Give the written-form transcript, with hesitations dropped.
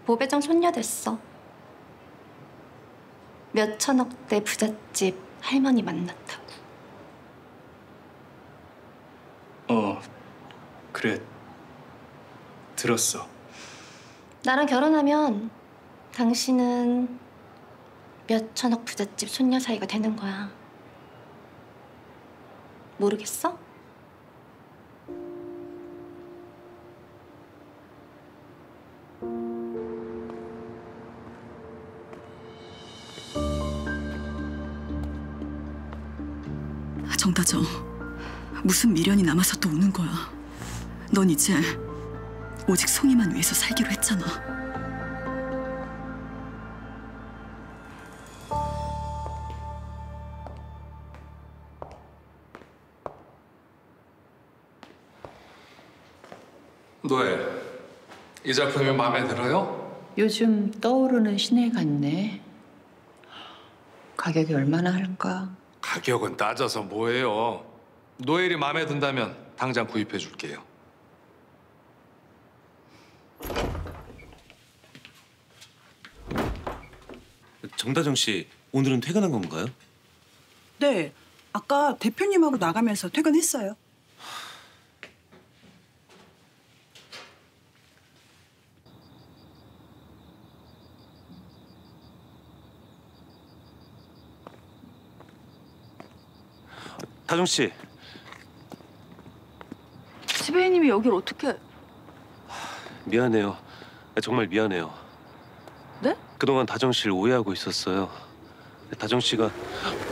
고배정 손녀 됐어. 몇 천억대 부잣집 할머니 만났다고. 그래. 들었어. 나랑 결혼하면 당신은 몇 천억 부잣집 손녀 사이가 되는 거야. 모르겠어? 정다정, 무슨 미련이 남아서 또 우는 거야. 넌 이제 오직 송이만 위해서 살기로 했잖아. 노예, 이 작품이 마음에 들어요? 요즘 떠오르는 신예 같네. 가격이 얼마나 할까? 가격은 따져서 뭐해요. 노엘이 마음에 든다면 당장 구입해 줄게요. 정다정 씨, 오늘은 퇴근한 건가요? 네, 아까 대표님하고 나가면서 퇴근했어요. 다정 씨. 지배인님이 여길 어떻게... 미안해요. 정말 미안해요. 네? 그동안 다정 씨를 오해하고 있었어요. 다정 씨가